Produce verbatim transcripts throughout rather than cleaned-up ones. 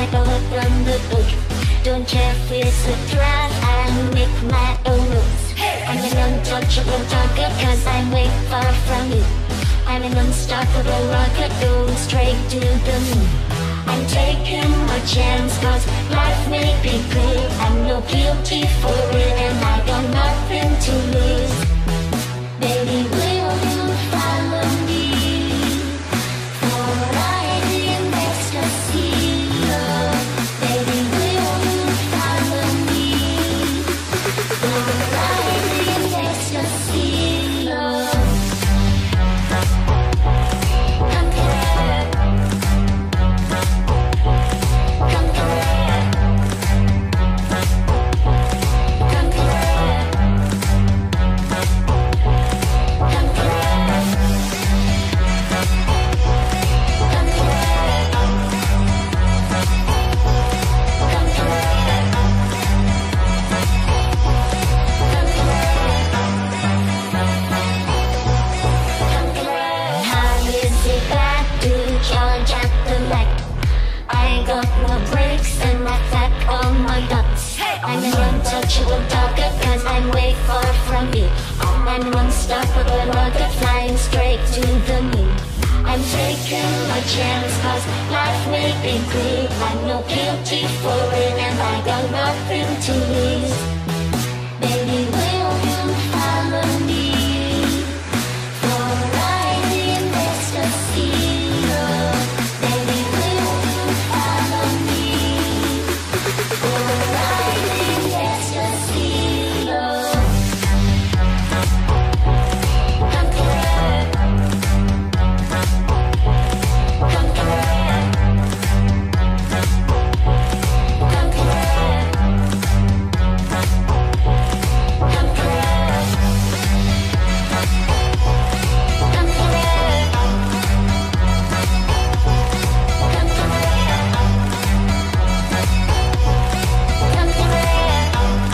I go from the book. Don't care if it's a drive, I make my own rules. I'm an untouchable target cause I'm way far from you. I'm an unstoppable rocket going straight to the moon. I'm taking my chance cause life may be good. I'm no guilty for it and I got nothing to lose. Baby, will you follow me for a ride in ecstasy? Oh, baby, will you follow me for a ride in ecstasy? Oh, come here, come here, come here, come I got no brakes and my back on my guts. I'm an untouchable target cause I'm way far from you. I'm an unstoppable rocket flying straight to the moon. I'm taking my chance cause life may be good. I'm no guilty for it and I got nothing to lose. Baby, will you follow me for a ride in ecstasy? Oh, baby, will you follow me for a ride in ecstasy? Oh, come here, come here, come here, come here, come here, come here, come here,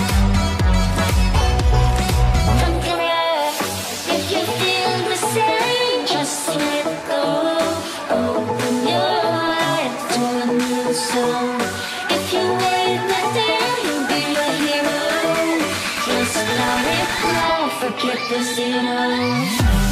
come here. If you feel the same, just let go. Open your heart to a new song. If you wait right there, you'll be a hero. Just let it flow, forget the zero.